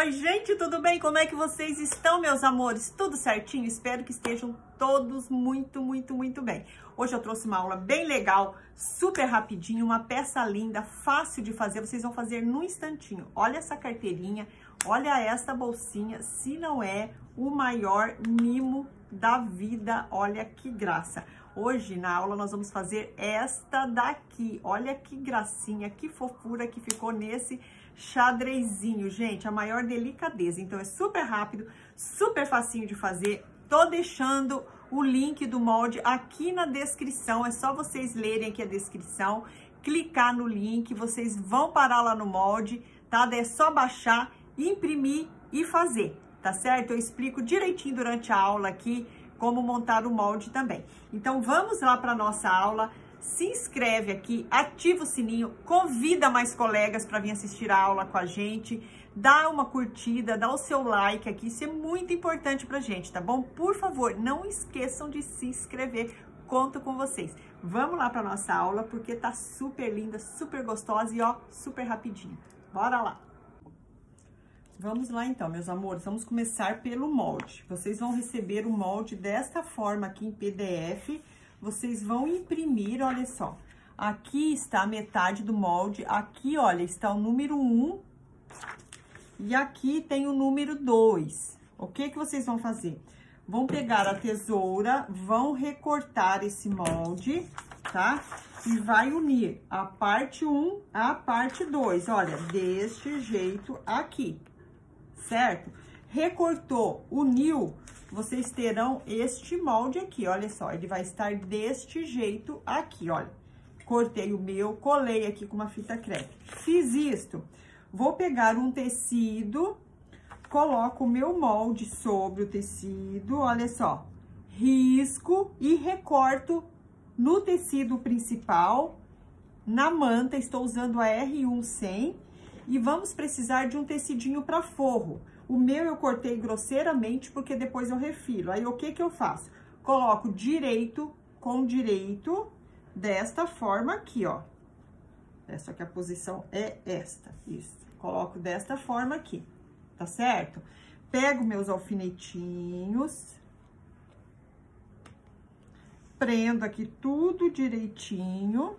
Oi, gente, tudo bem? Como é que vocês estão, meus amores? Tudo certinho? Espero que estejam todos muito bem. Hoje eu trouxe uma aula bem legal, super rapidinho, uma peça linda, fácil de fazer. Vocês vão fazer num instantinho. Olha essa carteirinha, olha essa bolsinha, se não é o maior mimo da vida, olha que graça. Hoje, na aula, nós vamos fazer esta daqui. Olha que gracinha, que fofura que ficou nesse xadrezinho, gente. A maior delicadeza. Então, é super rápido, super facinho de fazer. Tô deixando o link do molde aqui na descrição. É só vocês lerem aqui a descrição, clicar no link. Vocês vão parar lá no molde, tá? Daí é só baixar, imprimir e fazer, tá certo? Eu explico direitinho durante a aula aqui como montar o molde também. Então, vamos lá para nossa aula. Se inscreve aqui, ativa o sininho, convida mais colegas para vir assistir a aula com a gente, dá uma curtida, dá o seu like aqui, isso é muito importante pra gente, tá bom? Por favor, não esqueçam de se inscrever, conto com vocês. Vamos lá para nossa aula, porque tá super linda, super gostosa e ó, super rapidinho. Bora lá! Vamos lá então, meus amores, vamos começar pelo molde. Vocês vão receber o molde desta forma aqui em PDF, vocês vão imprimir, olha só. Aqui está a metade do molde, aqui, olha, está o número 1 e aqui tem o número 2. O que que vocês vão fazer? Vão pegar a tesoura, vão recortar esse molde, tá? E vai unir a parte 1 à parte 2, olha, deste jeito aqui. Certo? Recortou, uniu, vocês terão este molde aqui, olha só, ele vai estar deste jeito aqui, olha. Cortei o meu, colei aqui com uma fita crepe. Fiz isto, vou pegar um tecido, coloco o meu molde sobre o tecido, olha só. Risco e recorto no tecido principal, na manta, estou usando a R100. E vamos precisar de um tecidinho para forro. O meu eu cortei grosseiramente, porque depois eu refilo. Aí, o que que eu faço? Coloco direito com direito, desta forma aqui, ó. Só que a posição é esta, isso. Coloco desta forma aqui, tá certo? Pego meus alfinetinhos. Prendo aqui tudo direitinho.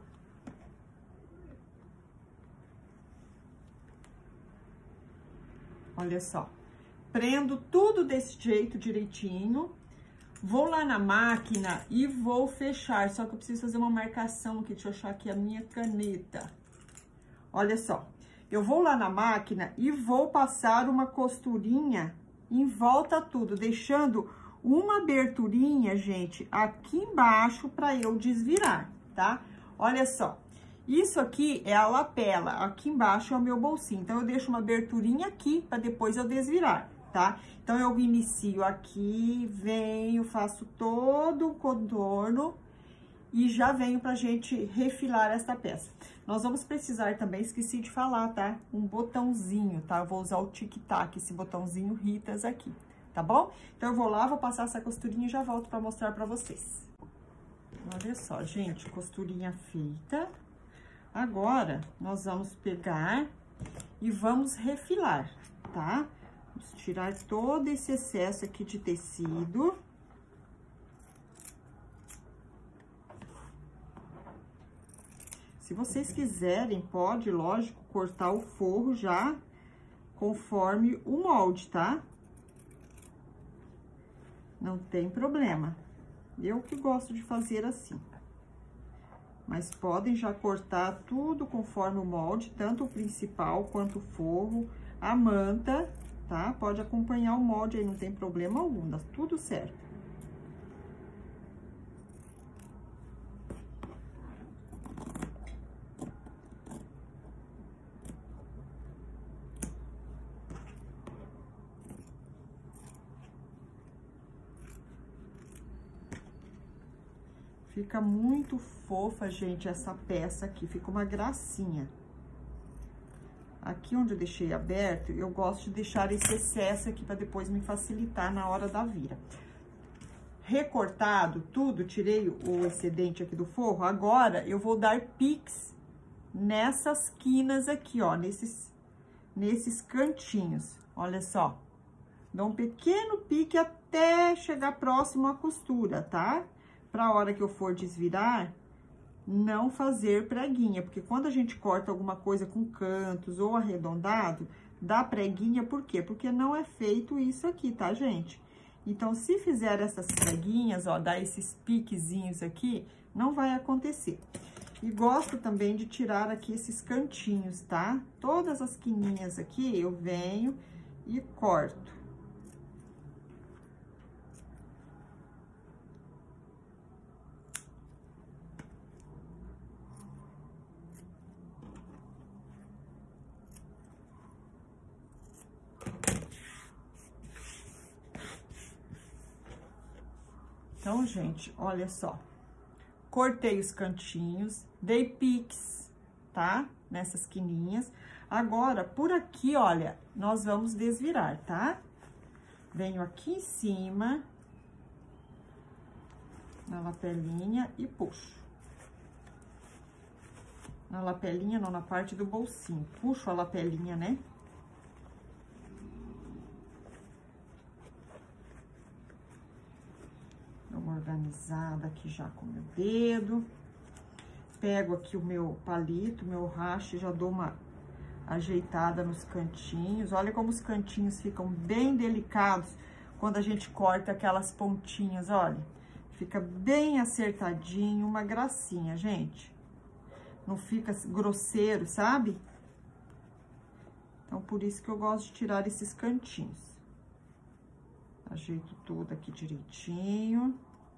Olha só, prendo tudo desse jeito direitinho, vou lá na máquina e vou fechar, só que eu preciso fazer uma marcação aqui, deixa eu achar aqui a minha caneta. Olha só, eu vou lá na máquina e vou passar uma costurinha em volta tudo, deixando uma aberturinha, gente, aqui embaixo para eu desvirar, tá? Olha só. Isso aqui é a lapela, aqui embaixo é o meu bolsinho. Então, eu deixo uma aberturinha aqui para depois eu desvirar, tá? Então, eu inicio aqui, venho, faço todo o contorno e já venho pra gente refilar esta peça. Nós vamos precisar também, esqueci de falar, tá? Um botãozinho, tá? Eu vou usar o tic-tac, esse botãozinho Ritas aqui, tá bom? Então, eu vou lá, vou passar essa costurinha e já volto pra mostrar pra vocês. Olha só, gente, costurinha feita. Agora, nós vamos pegar e vamos refilar, tá? Vamos tirar todo esse excesso aqui de tecido. Se vocês quiserem, pode, lógico, cortar o forro já conforme o molde, tá? Não tem problema. Eu que gosto de fazer assim. Mas podem já cortar tudo conforme o molde, tanto o principal quanto o forro, a manta, tá? Pode acompanhar o molde aí, não tem problema algum, dá tudo certo. Fica muito fofa, gente, essa peça aqui, fica uma gracinha. Aqui onde eu deixei aberto, eu gosto de deixar esse excesso aqui para depois me facilitar na hora da vira. Recortado tudo, tirei o excedente aqui do forro, agora eu vou dar piques nessas quinas aqui, ó, nesses cantinhos. Olha só. Dou um pequeno pique até chegar próximo à costura, tá? Pra hora que eu for desvirar, não fazer preguinha, porque quando a gente corta alguma coisa com cantos ou arredondado, dá preguinha, por quê? Porque não é feito isso aqui, tá, gente? Então, se fizer essas preguinhas, ó, dar esses piquezinhos aqui, não vai acontecer. E gosto também de tirar aqui esses cantinhos, tá? Todas as quininhas aqui, eu venho e corto. Então, gente, olha só. Cortei os cantinhos, dei piques, tá? Nessas quininhas. Agora, por aqui, olha, nós vamos desvirar, tá? Venho aqui em cima, na lapelinha e puxo. Na lapelinha, não, na parte do bolsinho. Puxo a lapelinha, né? Uma organizada aqui já com o meu dedo. Pego aqui o meu palito, meu rache, já dou uma ajeitada nos cantinhos. Olha como os cantinhos ficam bem delicados quando a gente corta aquelas pontinhas, olha. Fica bem acertadinho, uma gracinha, gente. Não fica grosseiro, sabe? Então, por isso que eu gosto de tirar esses cantinhos. Ajeito tudo aqui direitinho.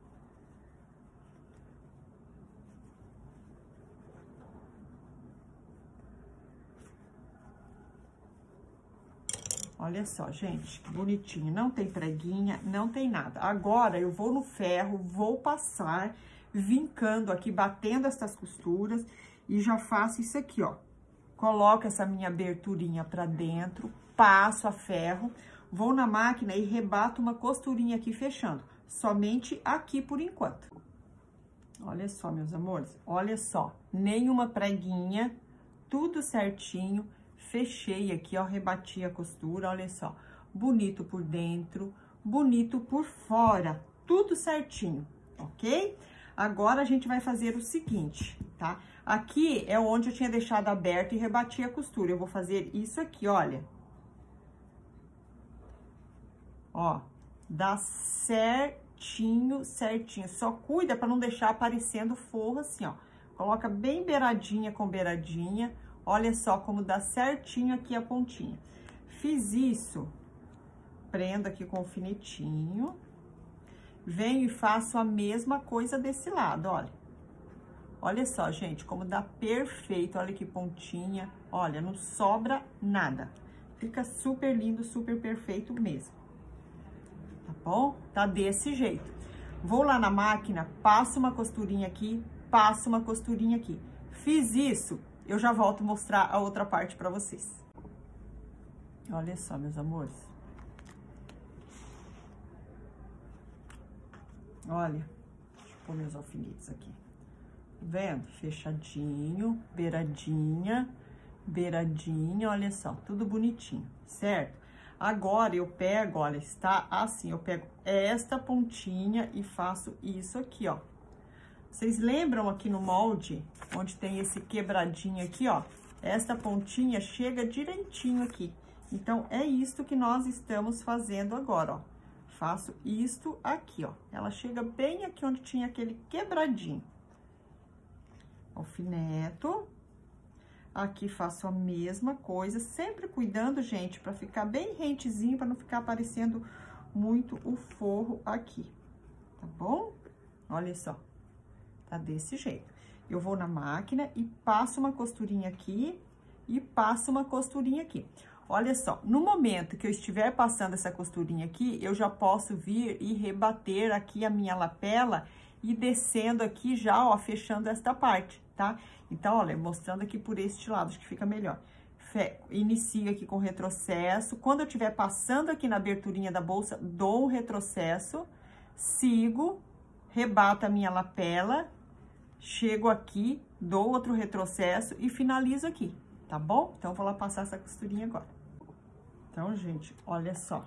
Olha só, gente, que bonitinho. Não tem preguinha, não tem nada. Agora, eu vou no ferro, vou passar, vincando aqui, batendo essas costuras e já faço isso aqui, ó. Coloco essa minha aberturinha pra dentro, passo a ferro, vou na máquina e rebato uma costurinha aqui fechando. Somente aqui por enquanto. Olha só, meus amores, olha só. Nenhuma preguinha, tudo certinho. Fechei aqui, ó, rebati a costura, olha só. Bonito por dentro, bonito por fora, tudo certinho, ok? Agora, a gente vai fazer o seguinte, tá? Aqui é onde eu tinha deixado aberto e rebati a costura. Eu vou fazer isso aqui, olha. Ó, dá certinho, certinho. Só cuida pra não deixar aparecendo forro assim, ó. Coloca bem beiradinha com beiradinha. Olha só como dá certinho aqui a pontinha. Fiz isso, prendo aqui com o alfinetinho. Venho e faço a mesma coisa desse lado, olha. Olha só, gente, como dá perfeito. Olha que pontinha. Olha, não sobra nada. Fica super lindo, super perfeito mesmo. Tá bom? Tá desse jeito. Vou lá na máquina, passo uma costurinha aqui, passo uma costurinha aqui. Fiz isso. Eu já volto mostrar a outra parte pra vocês. Olha só, meus amores. Olha, deixa eu pôr meus alfinetes aqui. Vendo? Fechadinho, beiradinha, beiradinha, olha só, tudo bonitinho, certo? Agora, eu pego, olha, está assim, eu pego esta pontinha e faço isso aqui, ó. Vocês lembram aqui no molde, onde tem esse quebradinho aqui, ó? Esta pontinha chega direitinho aqui. Então, é isto que nós estamos fazendo agora, ó. Faço isto aqui, ó. Ela chega bem aqui onde tinha aquele quebradinho. Alfineto. Aqui faço a mesma coisa, sempre cuidando, gente, pra ficar bem rentezinho, pra não ficar aparecendo muito o forro aqui, tá bom? Olha só. Tá desse jeito. Eu vou na máquina e passo uma costurinha aqui e passo uma costurinha aqui. Olha só, no momento que eu estiver passando essa costurinha aqui, eu já posso vir e rebater aqui a minha lapela e descendo aqui já, ó, fechando esta parte, tá? Então, olha, mostrando aqui por este lado, acho que fica melhor. Inicio aqui com retrocesso. Quando eu estiver passando aqui na aberturinha da bolsa, dou um retrocesso, sigo, rebato a minha lapela, chego aqui, dou outro retrocesso e finalizo aqui, tá bom? Então, vou lá passar essa costurinha agora. Então, gente, olha só.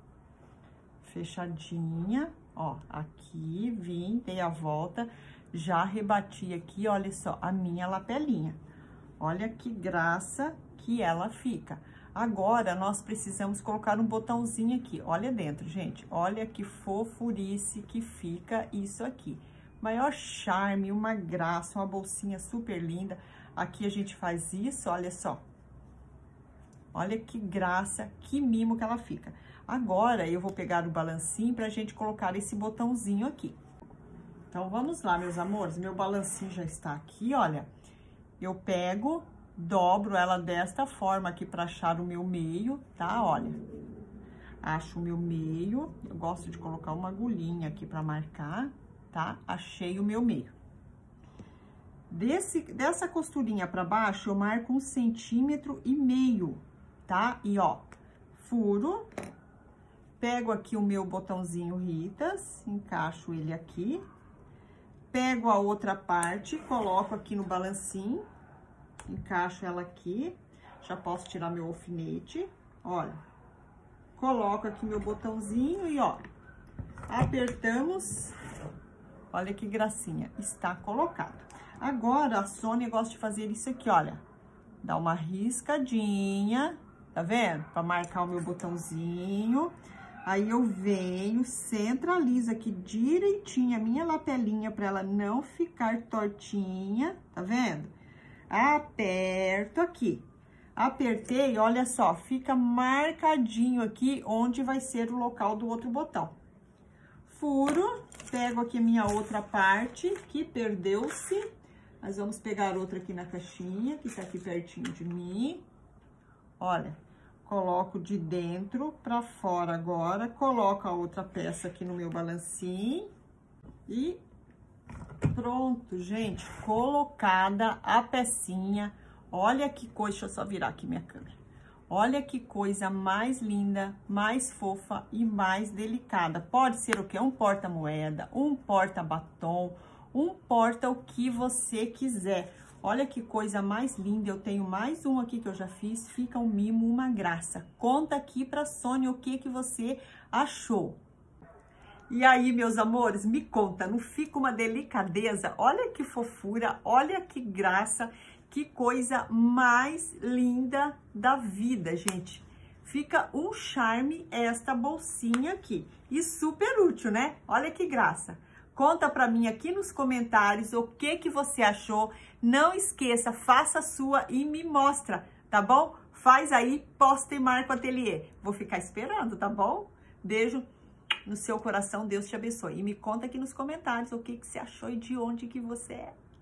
Fechadinha, ó, aqui, vim, dei a volta, já rebati aqui, olha só, a minha lapelinha. Olha que graça que ela fica. Agora, nós precisamos colocar um botãozinho aqui, olha dentro, gente. Olha que fofurice que fica isso aqui. Maior charme, uma graça, uma bolsinha super linda. Aqui a gente faz isso, olha só. Olha que graça, que mimo que ela fica. Agora, eu vou pegar o balancinho pra gente colocar esse botãozinho aqui. Então, vamos lá, meus amores. Meu balancinho já está aqui, olha. Eu pego, dobro ela desta forma aqui pra achar o meu meio, tá? Olha. Acho o meu meio. Eu gosto de colocar uma agulhinha aqui pra marcar, tá? Achei o meu meio. Dessa costurinha pra baixo, eu marco 1,5 centímetros, tá? E, ó, furo, pego aqui o meu botãozinho Ritas, encaixo ele aqui, pego a outra parte, coloco aqui no balancinho, encaixo ela aqui, já posso tirar meu alfinete, olha, coloco aqui meu botãozinho e, ó, apertamos, olha que gracinha, está colocado. Agora, a Sônia gosta de fazer isso aqui, olha, dá uma riscadinha, tá vendo? Pra marcar o meu botãozinho. Aí, eu venho, centralizo aqui direitinho a minha lapelinha pra ela não ficar tortinha, tá vendo? Aperto aqui. Apertei, olha só, fica marcadinho aqui onde vai ser o local do outro botão. Furo, pego aqui a minha outra parte, que perdeu-se. Nós vamos pegar outra aqui na caixinha, que tá aqui pertinho de mim. Olha, coloco de dentro pra fora agora, coloco a outra peça aqui no meu balancinho e pronto, gente, colocada a pecinha. Olha que coisa, deixa eu só virar aqui minha câmera. Olha que coisa mais linda, mais fofa e mais delicada. Pode ser o quê? Um porta-moeda, um porta-batom, um porta o que você quiser. Olha que coisa mais linda, eu tenho mais um aqui que eu já fiz, fica um mimo, uma graça. Conta aqui pra Sônia o que você achou. E aí, meus amores, me conta, não fica uma delicadeza? Olha que fofura, olha que graça, que coisa mais linda da vida, gente. Fica um charme esta bolsinha aqui. E super útil, né? Olha que graça. Conta pra mim aqui nos comentários o que você achou. Não esqueça, faça a sua e me mostra, tá bom? Faz aí, posta e marca o ateliê. Vou ficar esperando, tá bom? Beijo no seu coração, Deus te abençoe. E me conta aqui nos comentários o que você achou e de onde que você é.